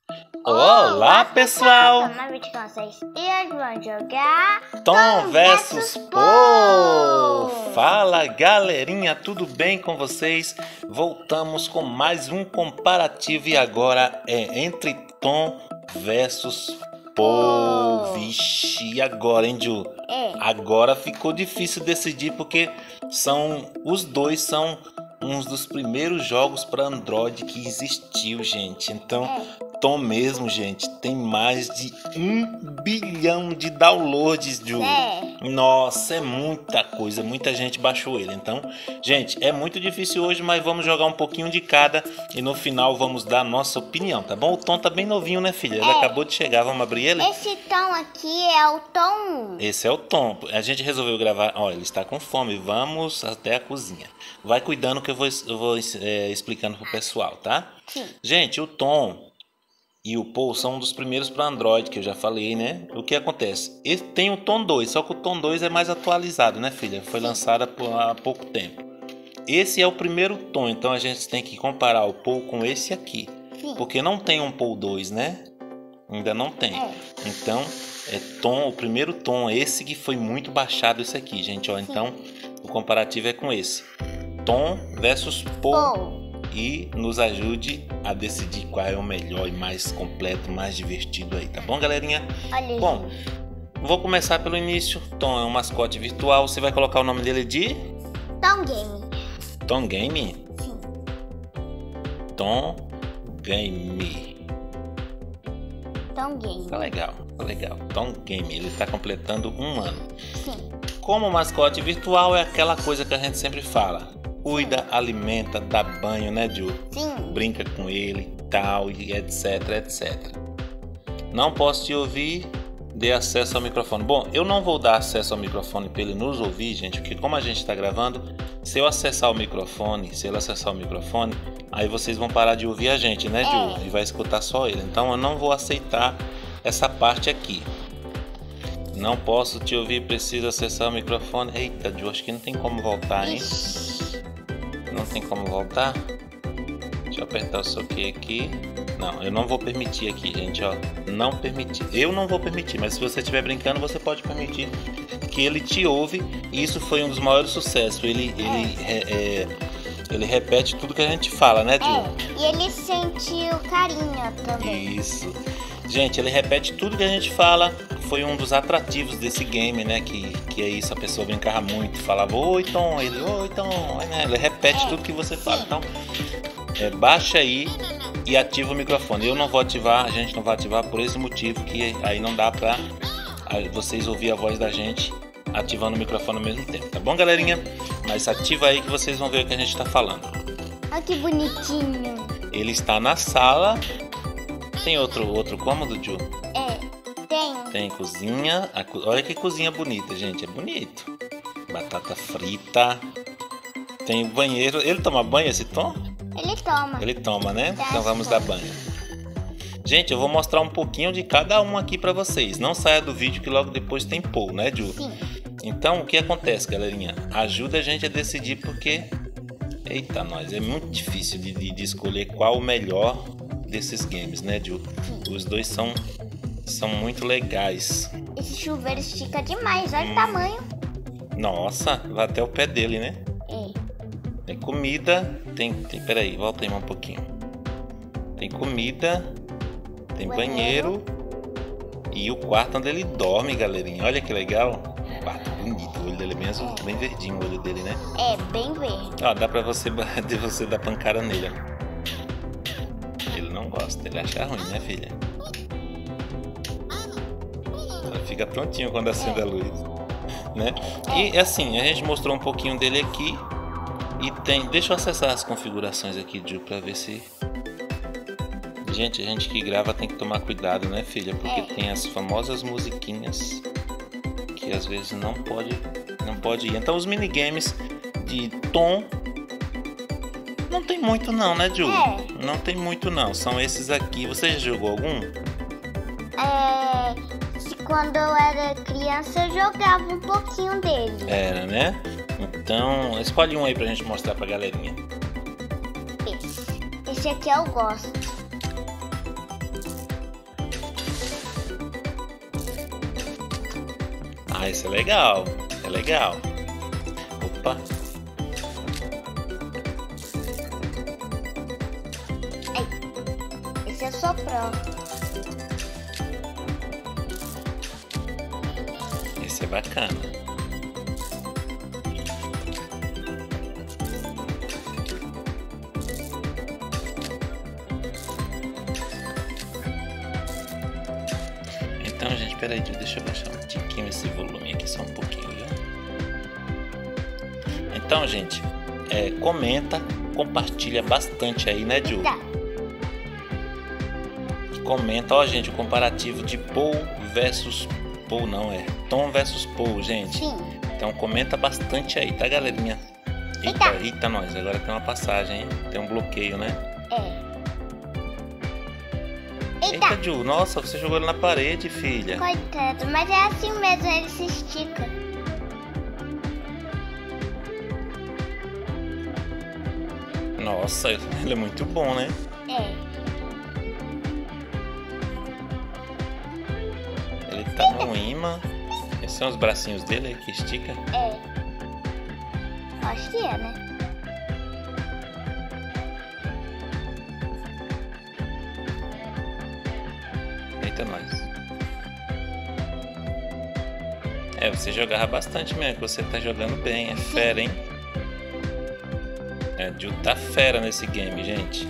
Olá, pessoal! No vídeo com vocês, e hoje vamos jogar Tom versus Paul! Fala, galerinha, tudo bem com vocês? Voltamos com mais um comparativo e agora é entre Tom versus Paul. Vixe, e agora, hein, Ju? Agora ficou difícil decidir porque os dois são uns dos primeiros jogos para Android que existiu, gente. Então, Tom mesmo, gente, tem mais de 1 bilhão de downloads, Ju. Nossa, é muita coisa, muita gente baixou ele. Então, gente, é muito difícil hoje, mas vamos jogar um pouquinho de cada e no final vamos dar a nossa opinião, tá bom? O Tom tá bem novinho, né, filha? Ele acabou de chegar, vamos abrir ele? Esse Tom aqui é o Tom 1. Esse é o Tom. A gente resolveu gravar. Ó, ele está com fome. Vamos até a cozinha. Vai cuidando que eu vou explicando pro pessoal, tá? Sim. Gente, o Tom e o Paul são um dos primeiros para Android, que eu já falei, né? O que acontece? Tem o Tom 2, só que o Tom 2 é mais atualizado, né, filha? Foi lançado há pouco tempo. Esse é o primeiro Tom, então a gente tem que comparar o Paul com esse aqui. Sim. Porque não tem um Paul 2, né? Ainda não tem. Então, o primeiro Tom, esse que foi muito baixado, esse aqui, gente, ó. Então, o comparativo é com esse. Tom versus Paul. E nos ajude a decidir qual é o melhor e mais completo, mais divertido aí, tá bom, galerinha? Olha. Bom, vou começar pelo início. Tom é um mascote virtual. Você vai colocar o nome dele de? Tom Game. Tom Game? Sim. Tom Game. Tom Game. Tá legal, tá legal. Tom Game, ele tá completando 1 ano. Sim. Como mascote virtual é aquela coisa que a gente sempre fala. Cuida, alimenta, dá banho, né, Ju? Sim. Brinca com ele, tal, e etc, etc. Não posso te ouvir, dê acesso ao microfone. Bom, eu não vou dar acesso ao microfone para ele nos ouvir, gente, porque como a gente está gravando, se ele acessar o microfone, aí vocês vão parar de ouvir a gente, né, Ju? E vai escutar só ele. Então eu não vou aceitar essa parte aqui. Não posso te ouvir, preciso acessar o microfone. Eita, Ju, acho que não tem como voltar, hein? Não tem como voltar? Deixa eu apertar o soquê aqui. Não, eu não vou permitir aqui, gente, ó. Não permitir. Eu não vou permitir, mas se você estiver brincando, você pode permitir que ele te ouve. E isso foi um dos maiores sucessos. Ele repete tudo que a gente fala, né, Ju? E ele sente o carinho também. Isso. Gente, ele repete tudo que a gente fala. Foi um dos atrativos desse game, né? Que é isso, a pessoa brincava muito, falava oi Tom, ele oi Tom, né? Ele repete tudo que você fala. Então, baixa aí e ativa o microfone. Eu não vou ativar, a gente não vai ativar por esse motivo que aí não dá pra vocês ouvir a voz da gente ativando o microfone ao mesmo tempo, tá bom, galerinha? Mas ativa aí que vocês vão ver o que a gente tá falando. Olha que bonitinho. Ele está na sala. Tem outro cômodo, Ju? Tem cozinha. Olha que cozinha bonita, gente. É bonito. Batata frita. Tem banheiro. Ele toma banho, esse Tom? Ele toma. Ele toma, né? Então vamos dar banho. Gente, eu vou mostrar um pouquinho de cada um aqui pra vocês. Não saia do vídeo que logo depois tem Paul, né, Ju? Sim. Então, o que acontece, galerinha? Ajuda a gente a decidir porque... Eita, nós. É muito difícil de escolher qual o melhor desses games, né, Ju? Os dois são muito legais. Esse chuveiro estica demais, olha o tamanho. Nossa, vai até o pé dele, né? Tem comida, peraí, volta aí um pouquinho. Tem comida, tem banheiro e o quarto onde ele dorme, galerinha. Olha que legal. Um quarto bonito, o olho dele é bem azul, bem verdinho o olho dele, né? Bem verde. Ó, dá pra você dar pancada nele. Ele não gosta, ele acha ruim, né, filha? Fica prontinho quando acende a luz, né? E assim, a gente mostrou um pouquinho dele aqui. E deixa eu acessar as configurações aqui, Ju, pra ver se... Gente, a gente que grava tem que tomar cuidado, né, filha? Porque tem as famosas musiquinhas que às vezes não pode ir. Então os minigames de Tom não tem muito não, né, Ju? Não tem muito não, são esses aqui. Você já jogou algum? Quando eu era criança eu jogava um pouquinho dele. Era, né? Então, escolhe um aí pra gente mostrar pra galerinha. Esse aqui eu gosto. Ah, esse é legal. É legal. Opa. Esse é sopró. Esse é bacana. Então, gente, peraí, deixa eu baixar um tiquinho esse volume aqui, só um pouquinho, viu? Então, gente, comenta, compartilha bastante aí, né, Ju? Tá. Comenta, ó, gente, o comparativo de Paul versus Paul, não é? Tom versus Paul, gente. Sim. Então comenta bastante aí, tá, galerinha? Eita, nós, agora tem uma passagem, hein? Tem um bloqueio, né? Eita, Ju, nossa, você jogou ele na parede, filha. Coitado, mas é assim mesmo, ele se estica. Nossa, ele é muito bom, né? Ele tá no imã. Esses são os bracinhos dele aí que estica? Acho que é, né? Eita, nós. Você jogava bastante mesmo, que você tá jogando bem, é fera, hein? Ju tá fera nesse game, gente.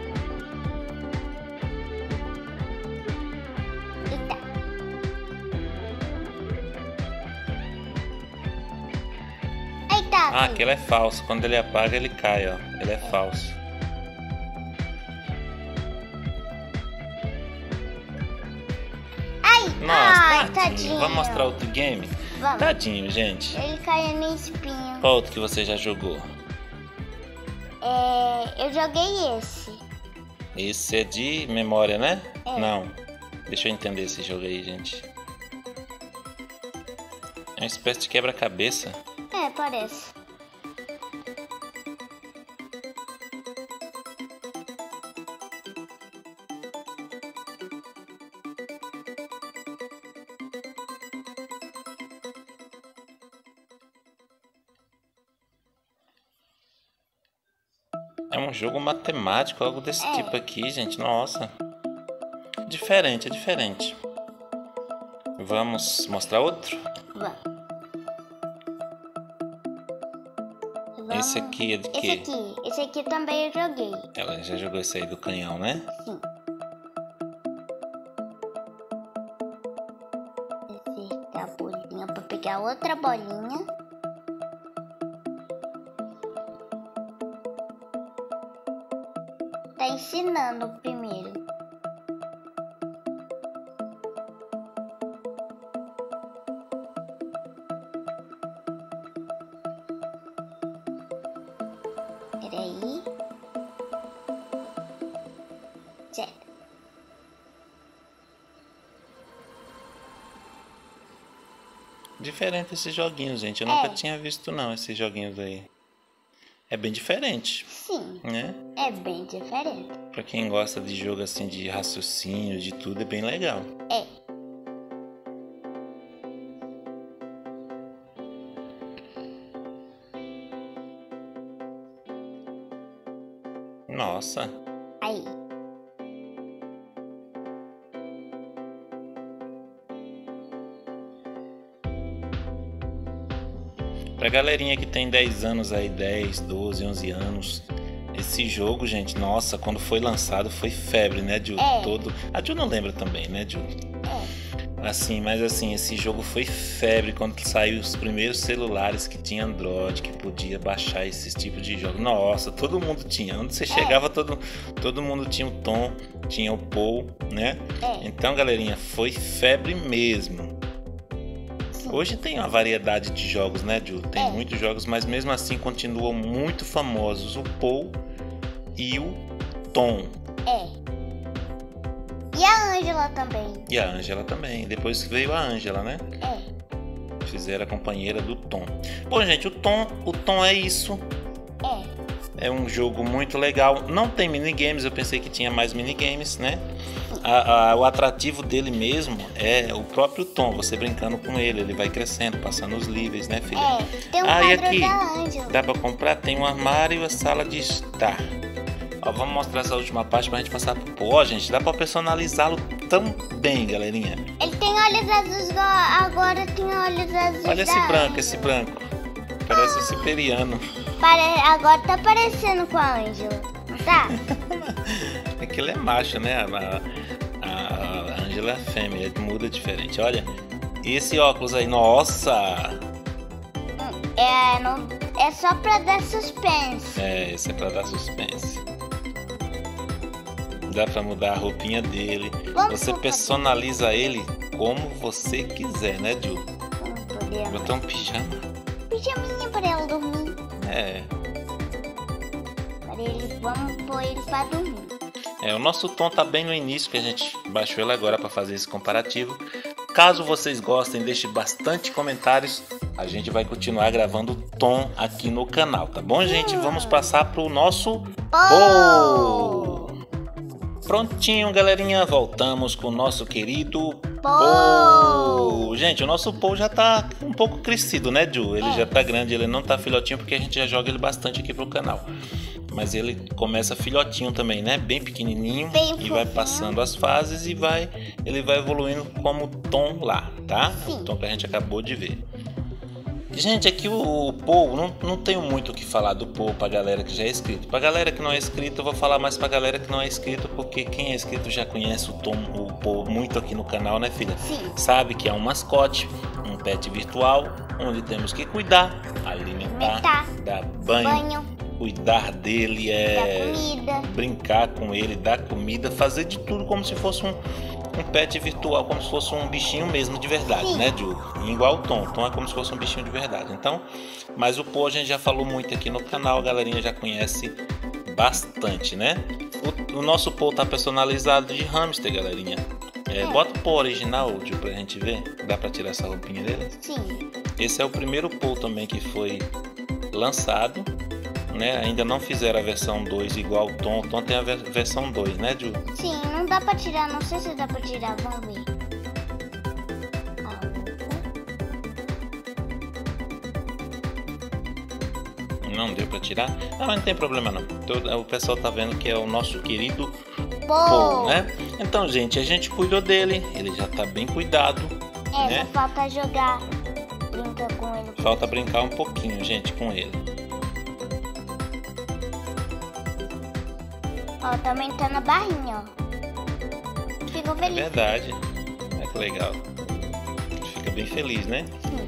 Ah, aquele é falso. Quando ele apaga, ele cai, ó. Ele é falso. Nossa, tadinho. Vamos mostrar outro game? Vamos. Tadinho, gente. Ele caiu no espinho. Qual outro que você já jogou? Eu joguei esse. Esse é de memória, né? Não. Deixa eu entender esse jogo aí, gente. É uma espécie de quebra-cabeça. Parece. É um jogo matemático, algo desse tipo aqui, gente. Nossa. Diferente, é diferente. Vamos mostrar outro? Vamos. Esse aqui é de quê? Esse aqui também eu joguei. Ela já jogou esse aí do canhão, né? Sim. Acertar a bolinha pra pegar outra bolinha. Tá ensinando o primeiro. Peraí. Certo. Diferente esses joguinhos, gente. Eu nunca tinha visto não esses joguinhos aí. É bem diferente. Sim. Né? É bem diferente. Pra quem gosta de jogo assim de raciocínio, de tudo, é bem legal. Nossa. Aí. Pra galerinha que tem 10 anos aí, 10, 12, 11 anos, esse jogo, gente, nossa, quando foi lançado foi febre, né, Ju? A Ju não lembra também, né, Ju? Assim, mas assim, esse jogo foi febre quando saiu os primeiros celulares que tinha Android, que podia baixar esses tipos de jogos. Nossa, todo mundo tinha. Onde você chegava, todo mundo tinha o Tom, tinha o Paul, né? Então, galerinha, foi febre mesmo. Hoje tem uma variedade de jogos, né, Ju? Tem muitos jogos, mas mesmo assim continuam muito famosos o Paul e o Tom. E a Ângela também. E a Ângela também. Depois veio a Ângela, né? Fizeram a companheira do Tom. Bom, gente, o Tom é isso. É um jogo muito legal. Não tem minigames, eu pensei que tinha mais minigames, né? O atrativo dele mesmo é o próprio tom, você brincando com ele, ele vai crescendo, passando os níveis, né, filha? Tem um e quadro aqui, da Ângela. dá pra comprar? Tem um armário e a sala de estar. Ó, vamos mostrar essa última parte pra gente passar pro pô. Ó, gente, dá pra personalizá-lo também, galerinha. Ele tem olhos azuis, agora tem olhos azuis. Olha esse branco. Parece o Siberiano. Agora tá parecendo com a Ângela, não tá? É que ele é macho, né? A Ângela é fêmea, muda diferente. Olha, e esse óculos aí, nossa! É só pra dar suspense. Esse é pra dar suspense. Dá pra mudar a roupinha dele. Você personaliza ele como você quiser, né, Ju? Botar um pijama. Pijaminha pra ela dormir. Vamos pôr ele pra dormir. O nosso tom tá bem no início, que a gente baixou ele agora para fazer esse comparativo. Caso vocês gostem, deixe bastante comentários. A gente vai continuar gravando tom aqui no canal, tá bom, gente? Vamos passar pro nosso Paul. Prontinho, galerinha. Voltamos com o nosso querido Paul. Gente, o nosso Paul já tá um pouco crescido, né, Ju? Ele já tá grande, ele não tá filhotinho porque a gente já joga ele bastante aqui pro canal. Mas ele começa filhotinho também, né? Bem pequenininho. E vai passando as fases e ele vai evoluindo como o Tom lá, tá? O Tom que a gente acabou de ver. Gente, aqui o Paul, não tenho muito o que falar do Paul pra galera que já é inscrito. Pra galera que não é inscrito, eu vou falar mais pra galera que não é inscrito, porque quem é inscrito já conhece o Paul muito aqui no canal, né, filha? Sim. Sabe que é um mascote, um pet virtual, onde temos que cuidar, alimentar, dar banho. Cuidar dele, brincar com ele, dar comida, fazer de tudo como se fosse um pet virtual, como se fosse um bichinho mesmo de verdade, né, Ju? Igual o Tom. Tom é como se fosse um bichinho de verdade. Então, mas o Paul a gente já falou muito aqui no canal, a galerinha já conhece bastante, né? O nosso Paul tá personalizado de hamster, galerinha. Bota o Paul original, Ju, pra gente ver. Dá pra tirar essa roupinha dele? Sim. Esse é o primeiro Paul também que foi lançado. Né? Ainda não fizeram a versão 2 igual o Tom. O Tom tem a versão 2, né, Ju? Sim, não dá pra tirar, não sei se dá pra tirar, vamos ver. Não deu pra tirar? Mas não tem problema não. O pessoal tá vendo que é o nosso querido Paul, né? Então, gente, a gente cuidou dele, ele já tá bem cuidado. Né? Só falta jogar, brincar com ele. Falta brincar um pouquinho, gente, com ele. Ó, tá aumentando a barrinha, ó. Ficou feliz. É verdade. Que legal. Fica bem feliz, né? Sim.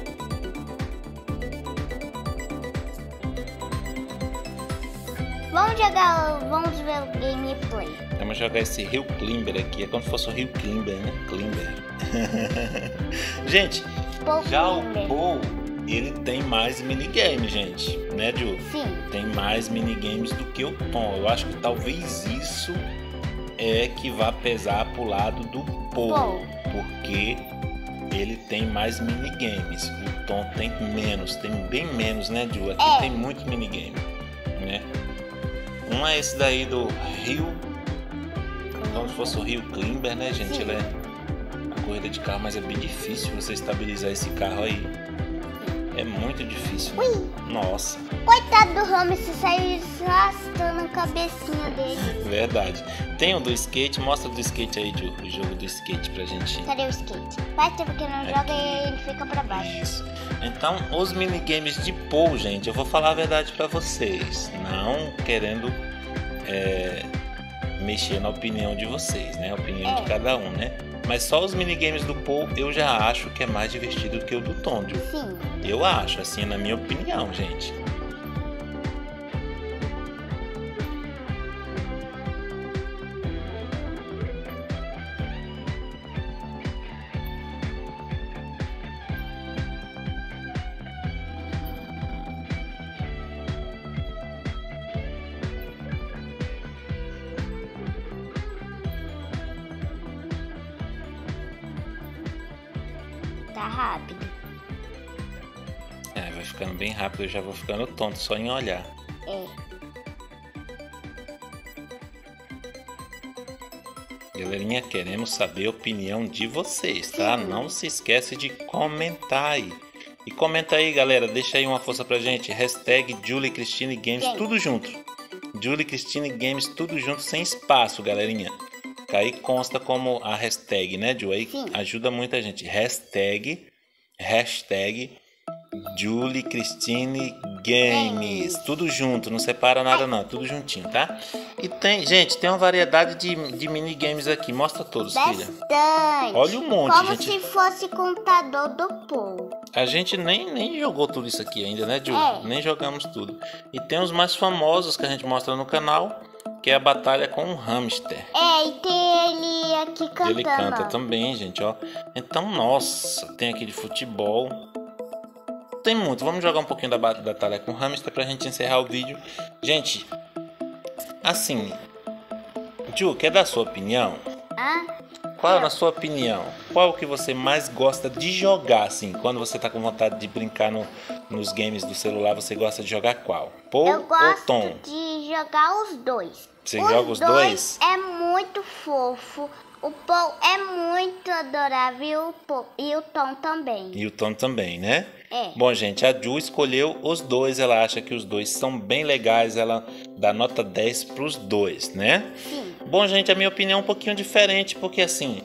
Vamos ver o gameplay. Vamos jogar esse Rio Climber aqui. É como se fosse o Rio Climber, né? Climber. Gente, já o Paul, ele tem mais minigames, gente. Né, Ju? Sim. Tem mais minigames do que o Tom. Eu acho que talvez isso é que vá pesar pro lado do Paul. Porque ele tem mais minigames. O Tom tem menos. Tem bem menos, né, Ju? Aqui tem muito minigame, né? Um é esse daí do Rio, como se fosse o Rio Climber, né, gente? Ele é uma corrida de carro, mas é bem difícil você estabilizar esse carro aí. É muito difícil. Nossa. Coitado do hamster, saiu arrastando a cabecinha dele. Verdade. Tem um do skate, mostra do skate aí, Ju, o jogo do skate pra gente. Cadê o skate? Faz tempo que não joga e ele fica pra baixo. Isso. Então, os minigames de Paul, gente, eu vou falar a verdade pra vocês. Não querendo mexer na opinião de vocês, né? A opinião de cada um, né? Mas só os minigames do Paul eu já acho que é mais divertido que o do Tom, Ju. Sim. Eu acho, assim, na minha opinião, gente. Tá rápido. Vai ficando bem rápido, eu já vou ficando tonto só em olhar. Galerinha, queremos saber a opinião de vocês, tá? Não se esquece de comentar aí. E comenta aí, galera, deixa aí uma força pra gente. Hashtag Julie Cristine Games, tudo junto. Julie Cristine Games, tudo junto, sem espaço, galerinha. Aí consta como a hashtag, né, Ju? Aí ajuda muita gente. Hashtag Julie Cristine Games. Tudo junto, não separa nada não, tudo juntinho, tá? E tem, gente, tem uma variedade de minigames aqui. Mostra todos, filha. Olha um monte, como gente. Se fosse computador do Paul. A gente nem jogou tudo isso aqui ainda, né, Ju? Nem jogamos tudo. E tem os mais famosos que a gente mostra no canal, que é a batalha com o hamster. E tem ele aqui cantando. Ele canta também, gente, ó. Então, nossa, tem aqui de futebol. Tem muito. Vamos jogar um pouquinho da batalha com o hamster pra gente encerrar o vídeo. Gente, assim, Ju, quer dar a sua opinião? Qual, na sua opinião, qual que você mais gosta de jogar, assim? Quando você tá com vontade de brincar nos games do celular, você gosta de jogar qual? Paul Eu gosto ou Tom? de jogar os dois. Você joga os dois? É muito fofo. O Paul é muito adorável e o Tom também. E o Tom também, né? Bom, gente, a Ju escolheu os dois. Ela acha que os dois são bem legais. Ela dá nota 10 pros dois, né? Sim. Bom, gente, a minha opinião é um pouquinho diferente. Porque assim,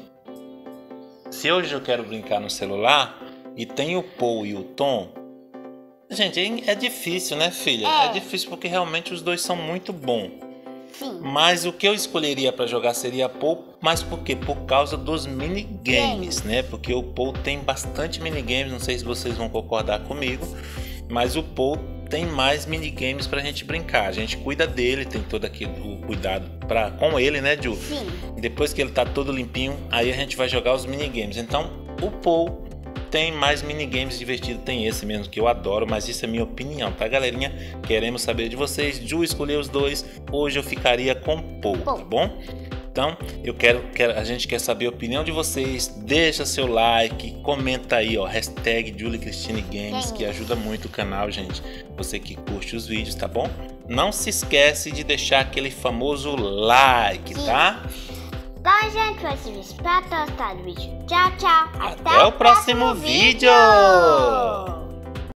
se hoje eu quero brincar no celular e tem o Paul e o Tom, gente, é difícil, né, filha? É difícil porque realmente os dois são muito bons. Sim. Mas o que eu escolheria para jogar seria Paul, mas por quê? Por causa dos minigames, né? Porque o Paul tem bastante minigames, não sei se vocês vão concordar comigo, mas o Paul tem mais minigames pra gente brincar. A gente cuida dele, tem todo aquele o cuidado com ele, né, Ju? Sim. Depois que ele tá todo limpinho, aí a gente vai jogar os minigames. Então, o Paul tem mais minigames divertidos, tem esse mesmo que eu adoro, mas isso é minha opinião, tá, galerinha? Queremos saber de vocês. Ju escolheu os dois, hoje eu ficaria com Paul, tá bom? Então, a gente quer saber a opinião de vocês. Deixa seu like, comenta aí, ó, hashtag Julie Cristine Games, que ajuda muito o canal, gente. Você que curte os vídeos, tá bom? Não se esquece de deixar aquele famoso like, tá? Então, gente, foi isso. Pra gostar do vídeo. Tchau, tchau. Até o próximo vídeo!